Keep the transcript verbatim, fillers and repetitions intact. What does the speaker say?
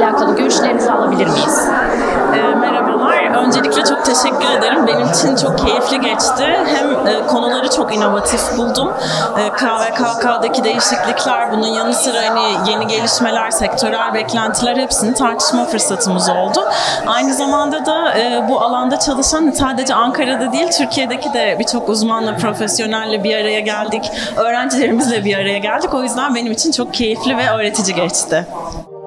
alakalı görüşlerinizi alabilir miyiz? E, merhabalar. Öncelikle çok teşekkür ederim. Benim için çok keyifli geçti. Hem e, konuları çok inovatif buldum. E, K V K K'daki değişiklikler, bunun yanı sıra hani yeni gelişmeler, sektörel beklentiler hepsini tartışma fırsatımız oldu. Aynı zamanda da e, bu alanda çalışan sadece Ankara'da değil, Türkiye'deki de birçok uzmanla, profesyonelle bir araya geldik. Öğrencilerimizle bir araya geldik. O yüzden benim için çok keyifli ve öğretici geçti.